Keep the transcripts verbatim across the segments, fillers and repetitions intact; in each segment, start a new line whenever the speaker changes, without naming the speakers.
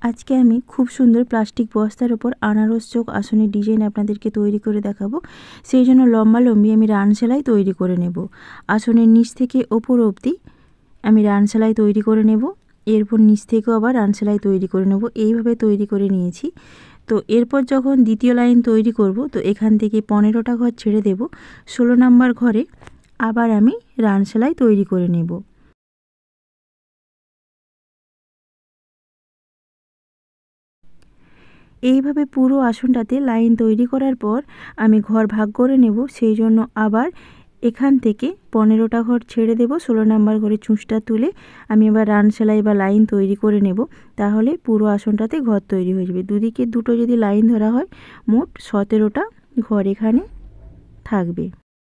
আজকে আমি খুব সুন্দর প্লাস্টিক বস্তার ওপর আনারস চোখ আসনের ডিজাইন আপনাদেরকে তৈরি করে দেখাবো। সেই জন্য লম্বা লম্বি আমি রান সেলাই তৈরি করে নেব। আসনের নিচ থেকে ওপর অবধি আমি রান সেলাই তৈরি করে নেব। এরপর নিচ থেকেও আবার রান সেলাই তৈরি করে নেব। এইভাবে তৈরি করে নিয়েছি। তো এরপর যখন দ্বিতীয় লাইন তৈরি করব, তো এখান থেকে পনেরোটা ঘর ছেড়ে দেব। ষোলো নাম্বার ঘরে আবার আমি রান সেলাই তৈরি করে নেব। এইভাবে পুরো আসনটাতে লাইন তৈরি করার পর আমি ঘর ভাগ করে নেব। সেই জন্য আবার এখান থেকে পনেরোটা ঘর ছেড়ে দেব। ষোলো নাম্বার ঘরে চুঁচটা তুলে আমি এবার রান সেলাই বা লাইন তৈরি করে নেব। তাহলে পুরো আসনটাতে ঘর তৈরি হয়ে যাবে। দুদিকে দুটো যদি লাইন ধরা হয়, মোট সতেরোটা ঘর এখানে থাকবে।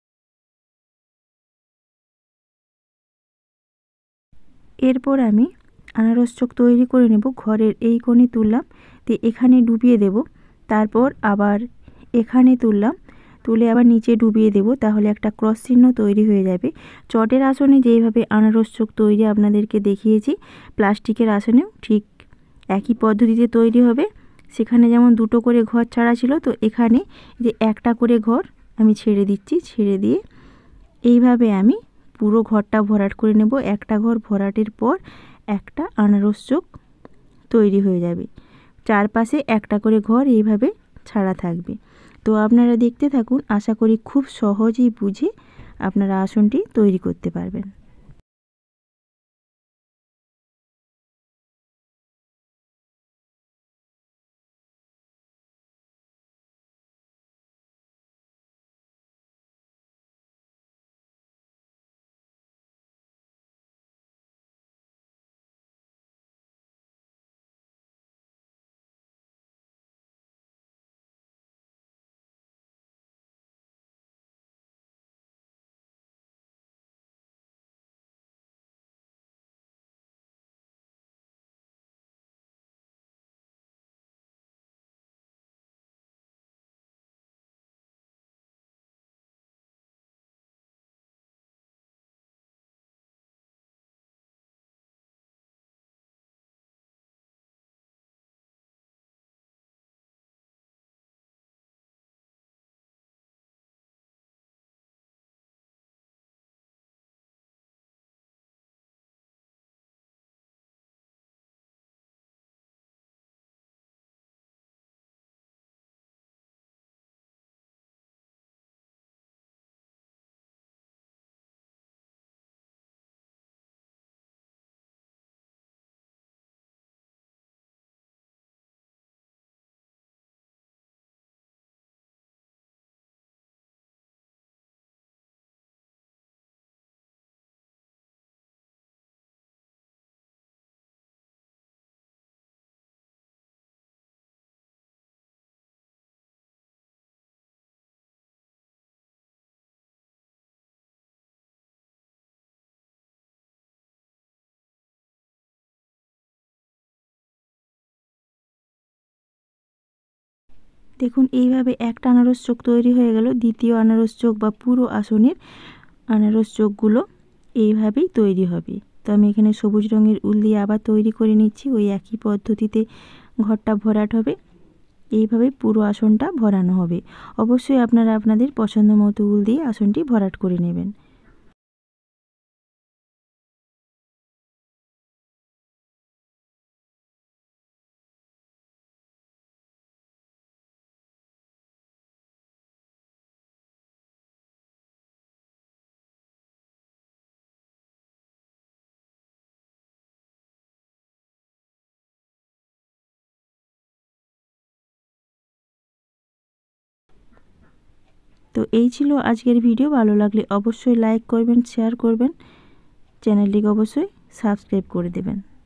এরপর আমি আনারস চোখ তৈরি করে নেব। ঘরের এই কোণে তুললাম, তো এখানে ডুবিয়ে দেব। তারপর আবার এখানে তুললাম, তুলে আবার নিচে ডুবিয়ে দেব। তাহলে একটা ক্রস চিহ্ন তৈরি হয়ে যাবে। চটের আসনে যেইভাবে আনারস চোখ তৈরি আপনাদেরকে দেখিয়েছি, প্লাস্টিকের আসনেও ঠিক একই পদ্ধতিতে তৈরি হবে। সেখানে যেমন দুটো করে ঘর ছাড়া ছিল, তো এখানে যে একটা করে ঘর আমি ছেড়ে দিচ্ছি। ছেড়ে দিয়ে এইভাবে আমি পুরো ঘরটা ভরাট করে নেব। একটা ঘর ভরাটের পর একটা আনারস চোখ তৈরি হয়ে যাবে। চারপাশে একটা করে ঘর এইভাবে ছাড়া থাকবে। তো আপনারা দেখতে থাকুন, আশা করি খুব সহজেই বুঝে আপনারা আসনটি তৈরি করতে পারবেন। দেখুন, এইভাবে একটা আনারস চোখ তৈরি হয়ে গেল। দ্বিতীয় আনারস চোখ বা পুরো আসনের আনারস চোখগুলো এইভাবেই তৈরি হবে। তো আমি এখানে সবুজ রঙের উল দিয়ে আবার তৈরি করে নিচ্ছি। ওই একই পদ্ধতিতে ঘরটা ভরাট হবে। এইভাবে পুরো আসনটা ভরানো হবে। অবশ্যই আপনারা আপনাদের পছন্দ মতো উল দিয়ে আসনটি ভরাট করে নেবেন। তো এই ছিল আজকের ভিডিও। ভালো লাগলে অবশ্যই লাইক করবেন, শেয়ার করবেন, চ্যানেলটিকে অবশ্যই সাবস্ক্রাইব করে দেবেন।